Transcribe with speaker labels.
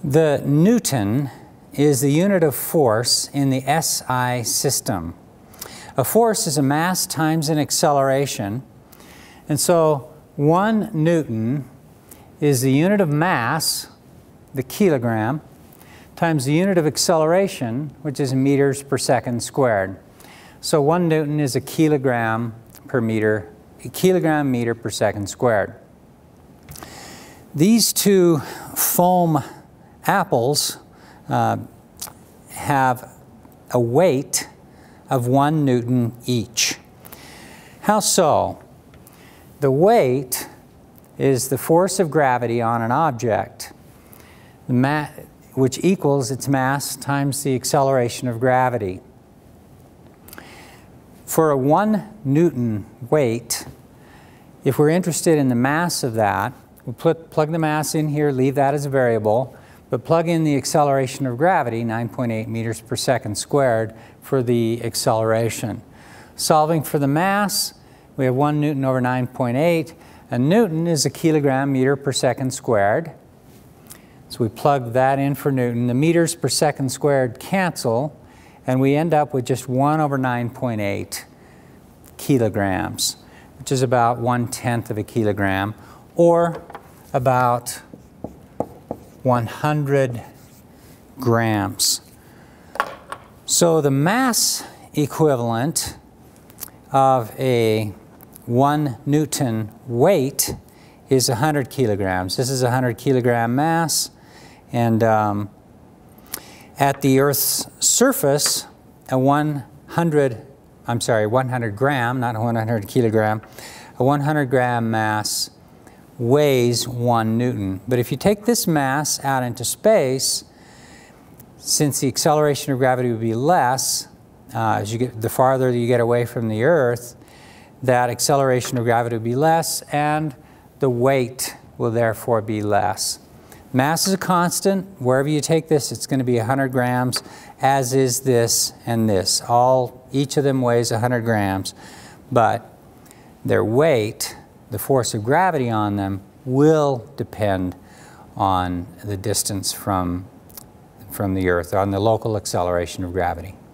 Speaker 1: The Newton is the unit of force in the SI system. A force is a mass times an acceleration, and so 1 Newton is the unit of mass, the kilogram, times the unit of acceleration, which is meters per second squared. So 1 Newton is a kilogram meter per second squared. These two foam apples have a weight of 1 Newton each. How so? The weight is the force of gravity on an object, which equals its mass times the acceleration of gravity. For a 1 Newton weight, if we're interested in the mass of that, we'll plug the mass in here, leave that as a variable, but plug in the acceleration of gravity, 9.8 meters per second squared, for the acceleration. Solving for the mass, we have 1 Newton over 9.8. A Newton is a kilogram meter per second squared. So we plug that in for Newton. The meters per second squared cancel, and we end up with just 1 over 9.8 kilograms, which is about 1/10 of a kilogram, or about 100 grams. So the mass equivalent of a 1 Newton weight is 100 kilograms. This is a 100 kilogram mass, and at the Earth's surface, a 100 gram, not 100 kilogram, a 100 gram mass weighs 1 Newton. But if you take this mass out into space, since the acceleration of gravity would be less, the farther you get away from the Earth, that acceleration of gravity would be less, and the weight will therefore be less. Mass is a constant. Wherever you take this, it's going to be 100 grams, as is this and this. Each of them weighs 100 grams, but their weight, the force of gravity on them, will depend on the distance from the Earth, on the local acceleration of gravity.